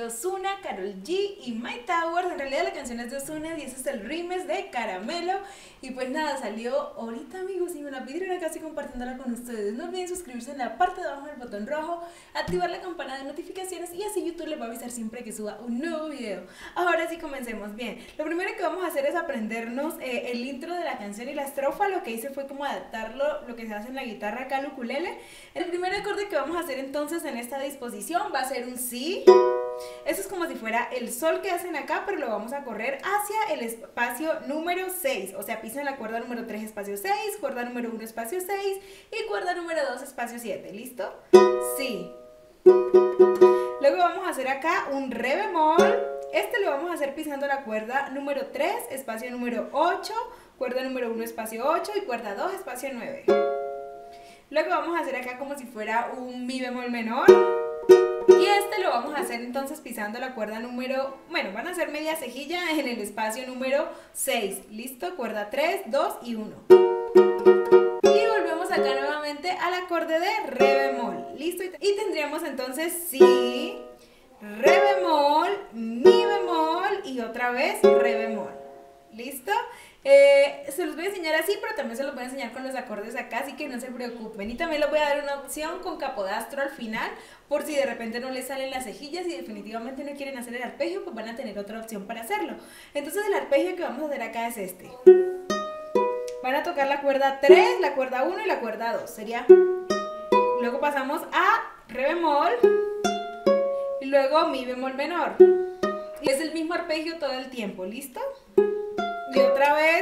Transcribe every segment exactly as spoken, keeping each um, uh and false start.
Ozuna, Karol G y My Towers. En realidad la canción es de Ozuna y ese es el remix de Caramelo. Y pues nada, salió ahorita, amigos, y me la pidieron acá, así compartiéndola con ustedes. No olviden suscribirse en la parte de abajo del botón rojo, activar la campana de notificaciones y así YouTube les va a avisar siempre que suba un nuevo video. Ahora sí, comencemos. Bien, lo primero que vamos a hacer es aprendernos eh, el intro de la canción y la estrofa. Lo que hice fue como adaptarlo, lo que se hace en la guitarra acá al ukulele. El primer acorde que vamos a hacer entonces en esta disposición va a ser un si. Eso es como si fuera el sol que hacen acá, pero lo vamos a correr hacia el espacio número seis. O sea, pisan la cuerda número tres, espacio seis, cuerda número uno, espacio seis y cuerda número dos, espacio siete. ¿Listo? Sí. Luego vamos a hacer acá un re bemol. Este lo vamos a hacer pisando la cuerda número tres, espacio número ocho, cuerda número uno, espacio ocho y cuerda dos, espacio nueve. Luego vamos a hacer acá como si fuera un mi bemol menor. Y este lo vamos a hacer entonces pisando la cuerda número, bueno, van a hacer media cejilla en el espacio número seis. ¿Listo? Cuerda tres, dos y uno. Y volvemos acá nuevamente al acorde de re bemol. ¿Listo? Y tendríamos entonces si, re bemol, mi bemol y otra vez re bemol. ¿Listo? Eh, se los voy a enseñar así, pero también se los voy a enseñar con los acordes acá, así que no se preocupen. Y también les voy a dar una opción con capodastro al final, por si de repente no les salen las cejillas y definitivamente no quieren hacer el arpegio, pues van a tener otra opción para hacerlo. Entonces el arpegio que vamos a hacer acá es este. Van a tocar la cuerda tres, la cuerda uno y la cuerda dos, sería. Luego pasamos a re bemol y luego mi bemol menor. Y es el mismo arpegio todo el tiempo, ¿listo? Y otra vez.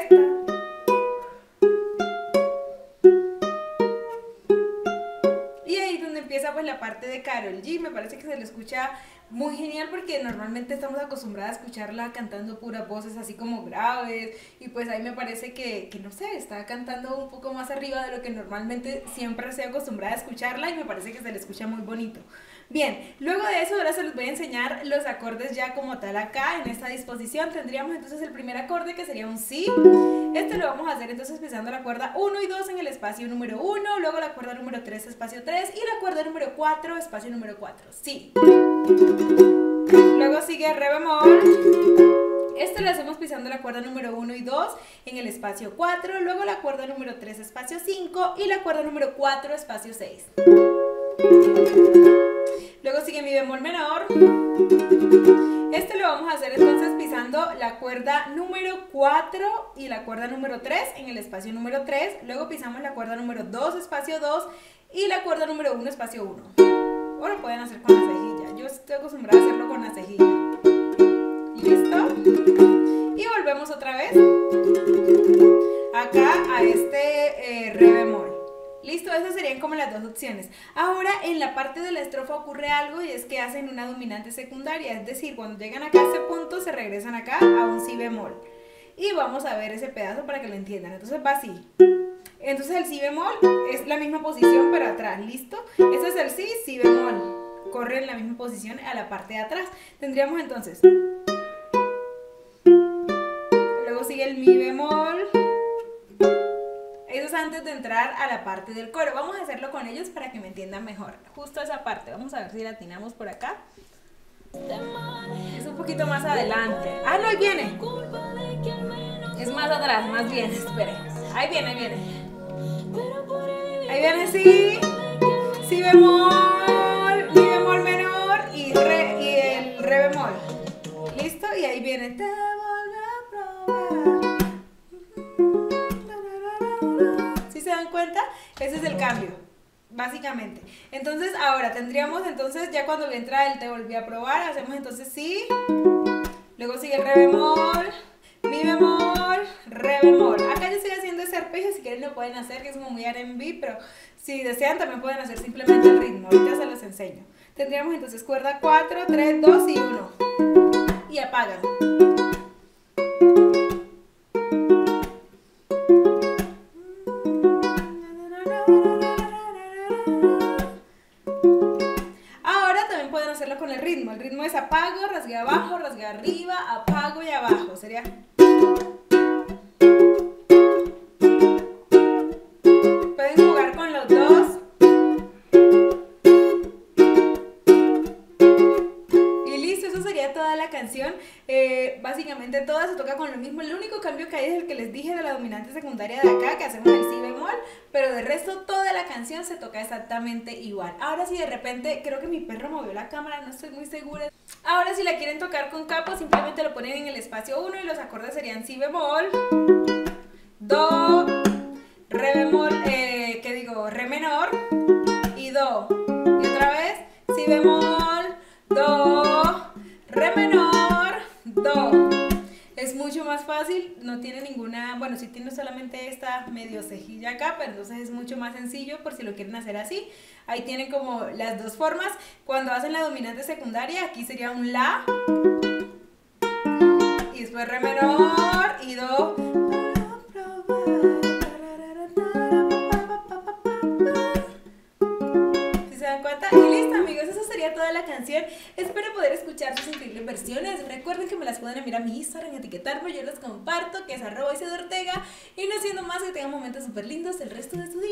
Y ahí es donde empieza pues la parte de Karol G. Me parece que se le escucha muy genial porque normalmente estamos acostumbrados a escucharla cantando puras voces así como graves. Y pues ahí me parece que, que no sé, está cantando un poco más arriba de lo que normalmente siempre estoy acostumbrada a escucharla. Y me parece que se le escucha muy bonito. Bien, luego de eso ahora se los voy a enseñar los acordes ya como tal acá en esta disposición. Tendríamos entonces el primer acorde que sería un si. Este lo vamos a hacer entonces pisando la cuerda uno y dos en el espacio número uno, luego la cuerda número tres, espacio tres y la cuerda número cuatro, espacio número cuatro. Si. Luego sigue re bemol. Este lo hacemos pisando la cuerda número uno y dos en el espacio cuatro, luego la cuerda número tres, espacio cinco y la cuerda número cuatro, espacio seis. Luego sigue mi bemol menor. Este lo vamos a hacer entonces pisando la cuerda número cuatro y la cuerda número tres en el espacio número tres. Luego pisamos la cuerda número dos, espacio dos y la cuerda número uno, espacio uno. O lo pueden hacer con la cejilla. Yo estoy acostumbrada a hacerlo con la cejilla. ¿Listo? Y volvemos otra vez acá a este eh, re bemol. Listo, esas serían como las dos opciones. Ahora en la parte de la estrofa ocurre algo y es que hacen una dominante secundaria, es decir, cuando llegan acá a ese punto se regresan acá a un si bemol. Y vamos a ver ese pedazo para que lo entiendan. Entonces va así. Entonces el si bemol es la misma posición pero atrás, ¿listo? Este es el si, si bemol. Corre en la misma posición a la parte de atrás. Tendríamos entonces. Luego sigue el mi bemol. Eso es antes de entrar a la parte del coro. Vamos a hacerlo con ellos para que me entiendan mejor. Justo esa parte. Vamos a ver si la atinamos por acá. Es un poquito más adelante. Ah, no, ahí viene. Es más atrás, más bien. Espere. Ahí viene, ahí viene. Ahí viene, sí. Si bemol, mi bemol menor y, re, y el re bemol. ¿Listo? Y ahí viene. Te volví a probar. ¿Se dan cuenta? Ese es el cambio, básicamente. Entonces ahora tendríamos entonces ya cuando entra el te volví a probar, hacemos entonces si, luego sigue el re bemol, mi bemol, re bemol. Acá yo estoy haciendo ese arpegio, si quieren lo pueden hacer, que es como muy R and B, pero si desean también pueden hacer simplemente el ritmo. Ahorita se los enseño. Tendríamos entonces cuerda cuatro, tres, dos y uno y apagan. Con el ritmo, el ritmo es apago, rasgué abajo, rasgué arriba, apago y abajo, sería. Pueden jugar con los dos. Y listo, eso canción, eh, básicamente toda se toca con lo mismo. El único cambio que hay es el que les dije de la dominante secundaria de acá, que hacemos el si bemol, pero de resto toda la canción se toca exactamente igual. Ahora si de repente, creo que mi perro movió la cámara, no estoy muy segura. Ahora si la quieren tocar con capo, simplemente lo ponen en el espacio uno y los acordes serían si bemol, do, re bemol, eh, ¿qué digo? Re menor y do. Y otra vez, si bemol, do, re menor, do. Es mucho más fácil, no tiene ninguna, bueno, sí tiene solamente esta medio cejilla acá, pero entonces es mucho más sencillo por si lo quieren hacer así. Ahí tienen como las dos formas. Cuando hacen la dominante secundaria, aquí sería un la, y después re menor y do. Y listo, amigos, eso sería toda la canción. Espero poder escuchar sus increíbles versiones. Recuerden que me las pueden enviar a mi Instagram, etiquetarme, yo los comparto, que es arroba Isidora Ortega. Y no siendo más, que tengan momentos súper lindos el resto de su día.